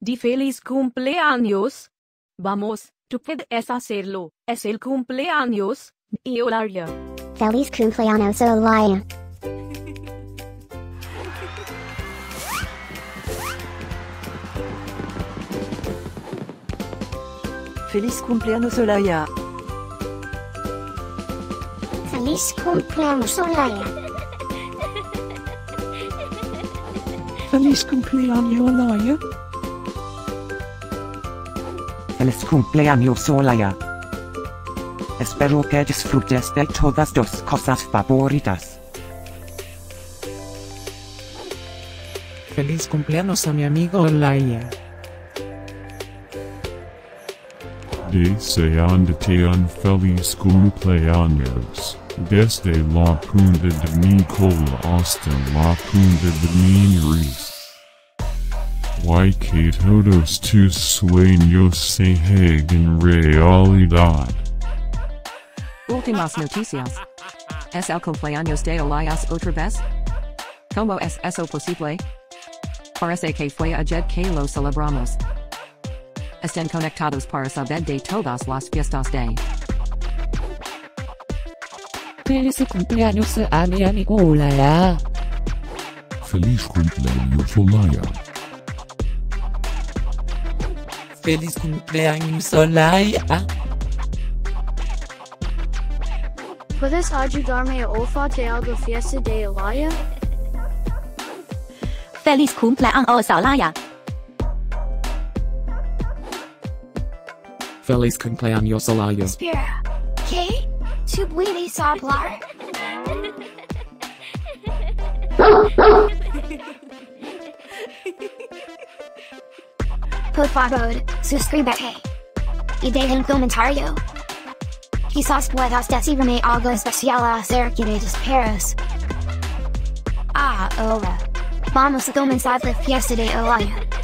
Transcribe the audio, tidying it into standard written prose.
Di feliz cumpleaños. Vamos, tú puedes hacerlo. Es el cumpleaños de Olaia. Feliz Cumpleaños Olaia. Feliz Cumpleaños Olaia. Feliz Cumpleaños Olaia. Feliz Cumpleaños Olaia. Feliz Cumpleaños Olaia. Espero que disfrutes de todas tus cosas favoritas. Feliz cumpleaños a mi amigo Olaia. Deseándote un feliz cumpleaños, desde la punta de mi cola hasta la punta de mi nariz. Que todos tus sueños se hagan realidad. Últimas noticias. ¿Es el cumpleaños de Olaia otra vez? ¿Cómo es eso posible? Parece que fue ayer que lo celebramos. Estén conectados para saber de todas las fiestas de. Feliz cumpleaños a mi amigo Olaia. Feliz cumpleaños Olaia. Feliz cumpleaños Olaia. ¿Puedes ayudarme a olfatear la fiesta de Olaia? Feliz cumpleaños Olaia. Feliz cumpleaños Olaia. Espera, ¿qué? ¿Tú puedes hablar? Por favor, suscríbete. Y deja un comentario. Quizás puedas decirme algo especial acerca de los perros. Ahora, vamos a comenzar la fiesta de Olaia.